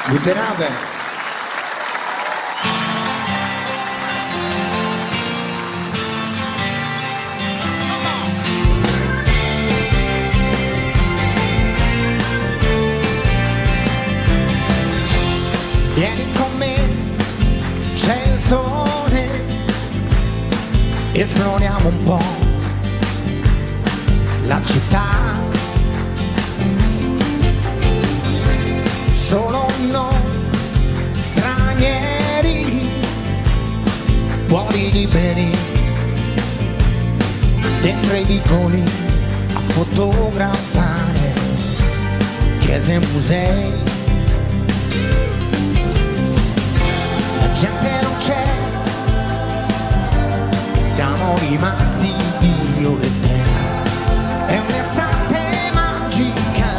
Liberate. Vieni con me, c'è il sole, esploriamo un po' la città. Solo noi, stranieri, cuori liberi, dentro i vicoli a fotografare chiese e musei. La gente non c'è, siamo rimasti io e te. È un'estate magica,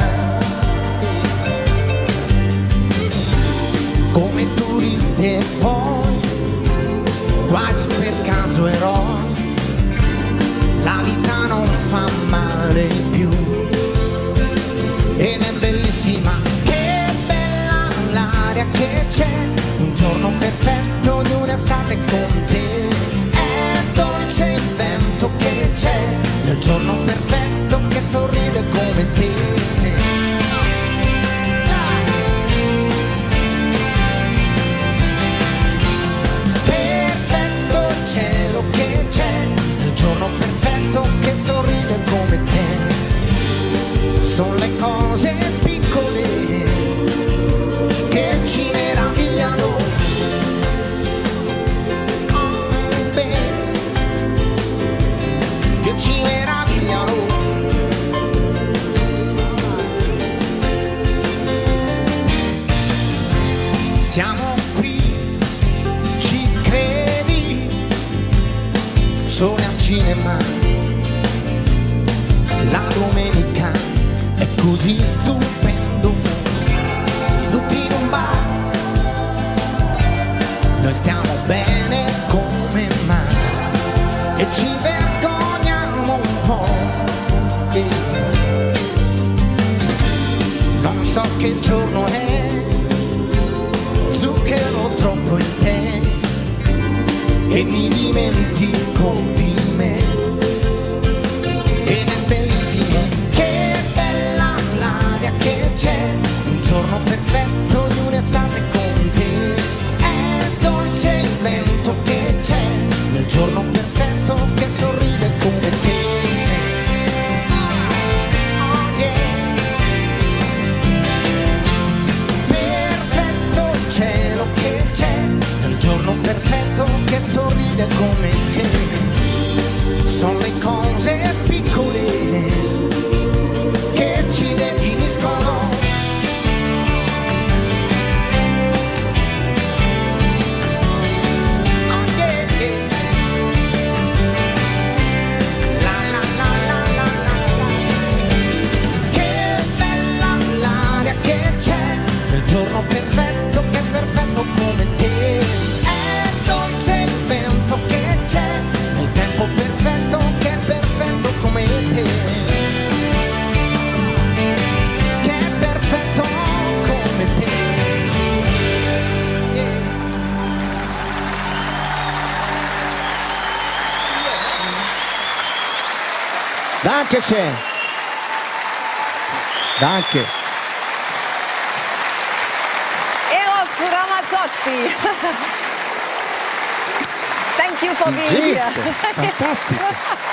come turisti e poi quasi per caso eroi. La vita non fa male più ed è bellissima. Che bella l'aria che c'è, un giorno perfetto di un'estate con te. È dolce il vento che c'è nel giorno perfetto che sorride come te. Perfetto il cielo che c'è nel giorno perfetto che sorride come te. Sono le cose piccole che ci meravigliano. Che ci meravigliano. Siamo qui, ci credi? Sole al cinema, la domenica è così stupendo. Seduti in un bar, noi stiamo bene come mai e ci vergogniamo un po'. Non so che giorno è, zucchero troppo in te e mi dimentico di me. Ed è bellissimo, che bella l'aria che c'è, un giorno perfetto di un'estate con te. È dolce il vento che c'è nel giorno perfetto che sorride come te. Oh yeah. Perfetto il cielo che c'è nel giorno perfetto che sorride come te. Sono le cose piccole che ci definiscono. Oh yeah, yeah. La la la la la la. Che bella l'aria che c'è nel giorno perfetto che è perfetto come te. È dolce il vento che c'è nel tempo perfetto che è perfetto come te. Che è perfetto come te. Danke schön. Danke. Eros Ramazzotti. Thank you for being here. Fantastico.